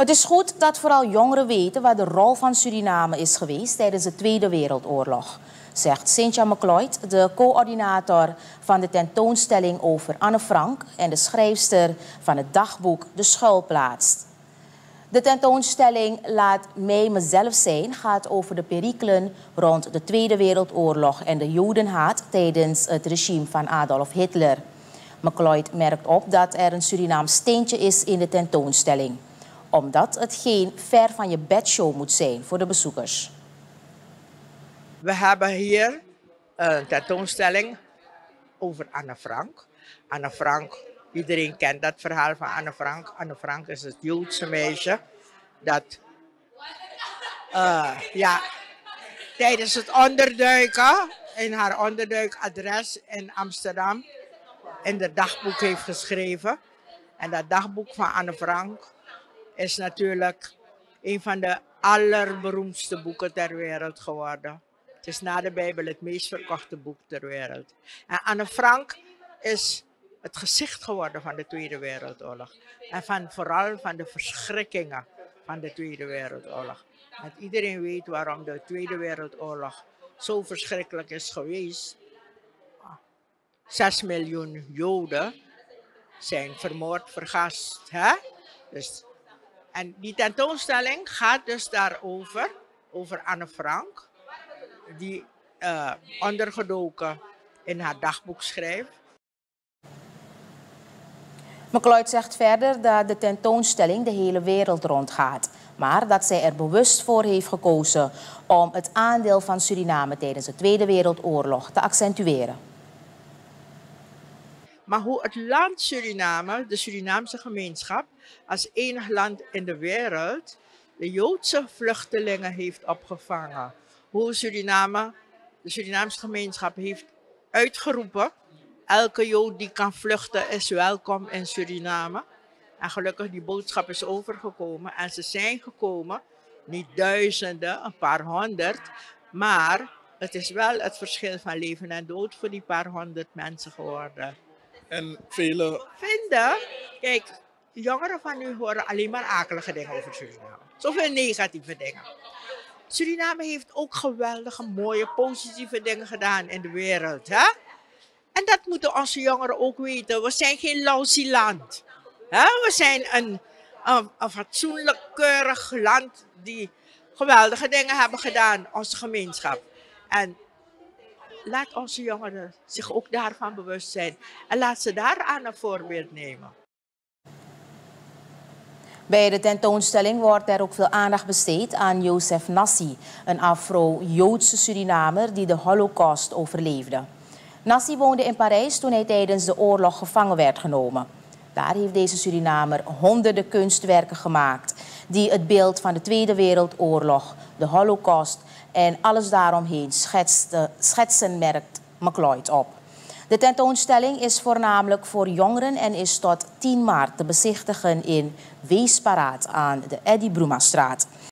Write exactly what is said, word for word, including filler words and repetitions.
Het is goed dat vooral jongeren weten wat de rol van Suriname is geweest tijdens de Tweede Wereldoorlog, zegt Cynthia McLeod, de coördinator van de tentoonstelling over Anne Frank en de schrijfster van het dagboek De Schuilplaats. De tentoonstelling Laat mij mezelf zijn gaat over de perikelen rond de Tweede Wereldoorlog en de Jodenhaat tijdens het regime van Adolf Hitler. McLeod merkt op dat er een Surinaams steentje is in de tentoonstelling, omdat het geen ver van je bedshow moet zijn voor de bezoekers. We hebben hier een tentoonstelling over Anne Frank. Anne Frank, iedereen kent dat verhaal van Anne Frank. Anne Frank is het Joodse meisje dat uh, ja, tijdens het onderduiken in haar onderduikadres in Amsterdam in het dagboek heeft geschreven. En dat dagboek van Anne Frank is natuurlijk een van de allerberoemdste boeken ter wereld geworden. Het is na de Bijbel het meest verkochte boek ter wereld. En Anne Frank is het gezicht geworden van de Tweede Wereldoorlog. En van, vooral van de verschrikkingen van de Tweede Wereldoorlog. Want iedereen weet waarom de Tweede Wereldoorlog zo verschrikkelijk is geweest. Zes miljoen Joden zijn vermoord, vergast. Hè? Dus, en die tentoonstelling gaat dus daarover, over Anne Frank, die uh, ondergedoken in haar dagboek schrijft. McLeod zegt verder dat de tentoonstelling de hele wereld rondgaat, maar dat zij er bewust voor heeft gekozen om het aandeel van Suriname tijdens de Tweede Wereldoorlog te accentueren. Maar hoe het land Suriname, de Surinaamse gemeenschap, als enig land in de wereld de Joodse vluchtelingen heeft opgevangen. Hoe Suriname, de Surinaamse gemeenschap heeft uitgeroepen: elke Jood die kan vluchten is welkom in Suriname. En gelukkig die boodschap is overgekomen en ze zijn gekomen, niet duizenden, een paar honderd, maar het is wel het verschil van leven en dood voor die paar honderd mensen geworden. En vele vinden, kijk, jongeren van nu horen alleen maar akelige dingen over Suriname. Zoveel negatieve dingen. Suriname heeft ook geweldige, mooie, positieve dingen gedaan in de wereld. Hè? En dat moeten onze jongeren ook weten. We zijn geen lousy land. Hè? We zijn een, een, een fatsoenlijk, keurig land die geweldige dingen hebben gedaan, onze gemeenschap. En laat onze jongeren zich ook daarvan bewust zijn. En laat ze daaraan een voorbeeld nemen. Bij de tentoonstelling wordt er ook veel aandacht besteed aan Joseph Nassi, een Afro-Joodse Surinamer die de Holocaust overleefde. Nassi woonde in Parijs toen hij tijdens de oorlog gevangen werd genomen. Daar heeft deze Surinamer honderden kunstwerken gemaakt die het beeld van de Tweede Wereldoorlog, de Holocaust en alles daaromheen schetste, schetsen, merkt McLeod op. De tentoonstelling is voornamelijk voor jongeren en is tot tien maart te bezichtigen in Wees Paraat aan de Eddy Broemastraat.